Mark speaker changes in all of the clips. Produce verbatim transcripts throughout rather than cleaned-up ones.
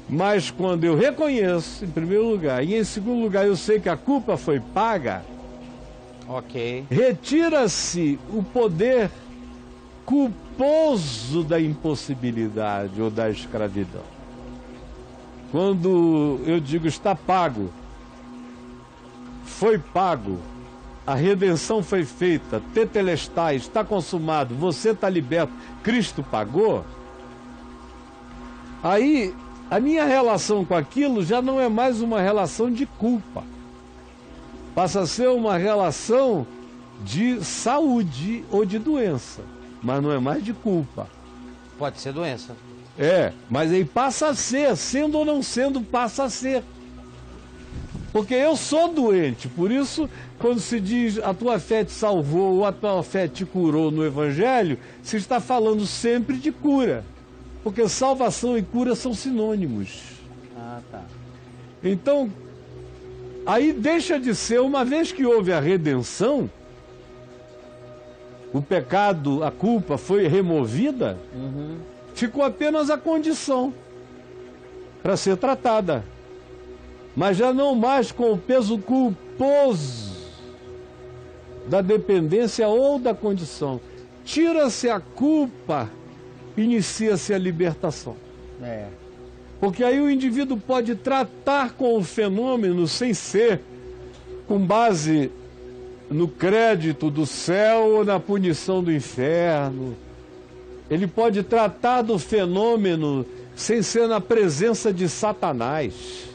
Speaker 1: Mas quando eu reconheço, em primeiro lugar, e em segundo lugar eu sei que a culpa foi paga,
Speaker 2: ok,
Speaker 1: retira-se o poder culposo da impossibilidade ou da escravidão. Quando eu digo está pago, foi pago, a redenção foi feita, tetelestai, está consumado, você está liberto, Cristo pagou, aí a minha relação com aquilo já não é mais uma relação de culpa, passa a ser uma relação de saúde ou de doença, mas não é mais de culpa.
Speaker 2: Pode ser doença.
Speaker 1: É, mas aí passa a ser, sendo ou não sendo, passa a ser. Porque eu sou doente, por isso, quando se diz a tua fé te salvou ou a tua fé te curou no Evangelho, se está falando sempre de cura. Porque salvação e cura são sinônimos.
Speaker 2: Ah, tá.
Speaker 1: Então, aí deixa de ser, uma vez que houve a redenção, o pecado, a culpa foi removida,
Speaker 2: Uhum.
Speaker 1: ficou apenas a condição para ser tratada. Mas já não mais com o peso culposo da dependência ou da condição. Tira-se a culpa, inicia-se a libertação.
Speaker 2: É.
Speaker 1: Porque aí o indivíduo pode tratar com o fenômeno sem ser com base no crédito do céu ou na punição do inferno. Ele pode tratar do fenômeno sem ser na presença de Satanás.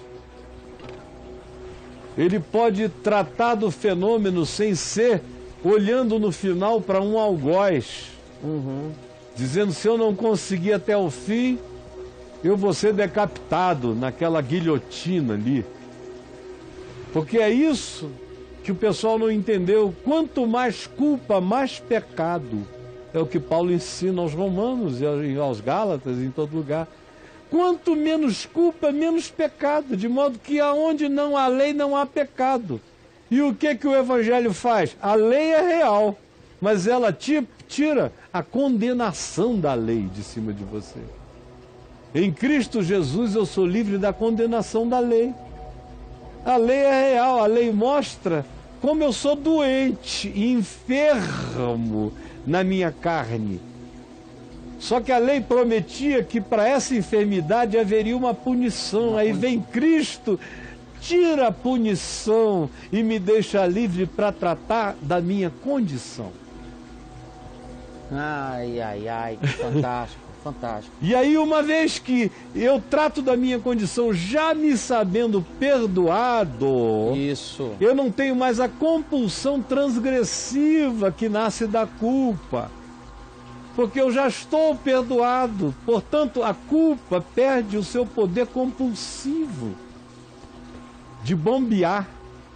Speaker 1: Ele pode tratar do fenômeno sem ser olhando no final para um algoz,
Speaker 2: Uhum.
Speaker 1: dizendo, se eu não conseguir até o fim, eu vou ser decapitado naquela guilhotina ali. Porque é isso que o pessoal não entendeu. Quanto mais culpa, mais pecado. É o que Paulo ensina aos romanos e aos gálatas, em todo lugar. Quanto menos culpa, menos pecado, de modo que aonde não há lei, não há pecado. E o que que o Evangelho faz? A lei é real, mas ela te tira a condenação da lei de cima de você. Em Cristo Jesus eu sou livre da condenação da lei. A lei é real, a lei mostra como eu sou doente e enfermo na minha carne. Só que a lei prometia que para essa enfermidade haveria uma punição. Aí vem Cristo, tira a punição e me deixa livre para tratar da minha condição.
Speaker 2: Ai, ai, ai, que fantástico, fantástico.
Speaker 1: E aí, uma vez que eu trato da minha condição já me sabendo perdoado,
Speaker 2: Isso.
Speaker 1: eu não tenho mais a compulsão transgressiva que nasce da culpa. Porque eu já estou perdoado, portanto a culpa perde o seu poder compulsivo de bombear.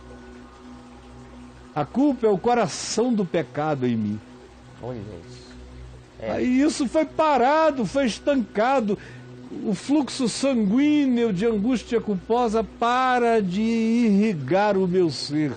Speaker 1: A culpa é o coração do pecado em mim.
Speaker 2: Olha isso. É.
Speaker 1: Aí isso foi parado, foi estancado. O fluxo sanguíneo de angústia culposa para de irrigar o meu ser.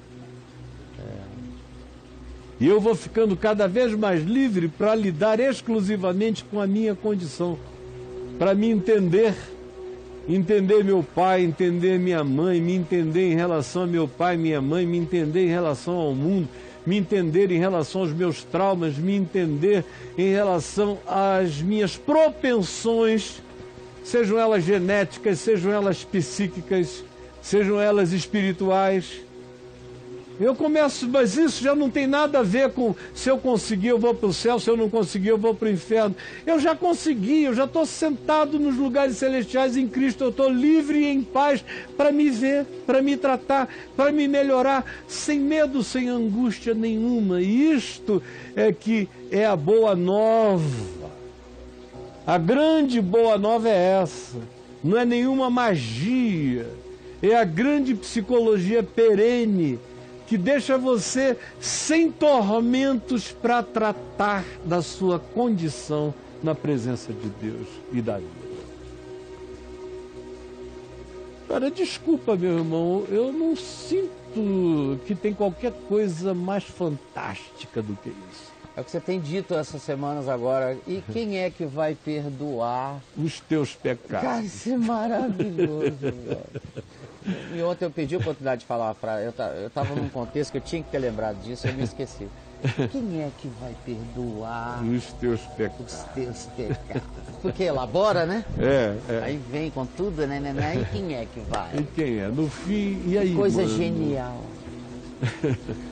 Speaker 1: E eu vou ficando cada vez mais livre para lidar exclusivamente com a minha condição. Para me entender, entender meu pai, entender minha mãe, me entender em relação a meu pai, minha mãe, me entender em relação ao mundo, me entender em relação aos meus traumas, me entender em relação às minhas propensões, sejam elas genéticas, sejam elas psíquicas, sejam elas espirituais. Eu começo, mas isso já não tem nada a ver com se eu conseguir eu vou para o céu, se eu não conseguir eu vou para o inferno. Eu já consegui, eu já estou sentado nos lugares celestiais em Cristo, eu estou livre e em paz para me ver, para me tratar, para me melhorar, sem medo, sem angústia nenhuma. E isto é que é a boa nova. A grande boa nova é essa, não é nenhuma magia, é a grande psicologia perene, que deixa você sem tormentos para tratar da sua condição na presença de Deus e da vida. Cara, desculpa, meu irmão, eu não sinto que tem qualquer coisa mais fantástica do que isso.
Speaker 2: É o que você tem dito essas semanas agora. E quem é que vai perdoar
Speaker 1: os teus pecados?
Speaker 2: Cara, isso é maravilhoso, velho. E ontem eu pedi a oportunidade de falar uma frase. Eu estava num contexto que eu tinha que ter lembrado disso, eu me esqueci. Quem é que vai perdoar
Speaker 1: os teus pecados?
Speaker 2: Os teus pecados. Porque elabora, né?
Speaker 1: É, é.
Speaker 2: Aí vem com tudo, né, né, né? E quem é que vai?
Speaker 1: E quem é? No fim, e aí?
Speaker 2: Coisa
Speaker 1: mano?
Speaker 2: genial.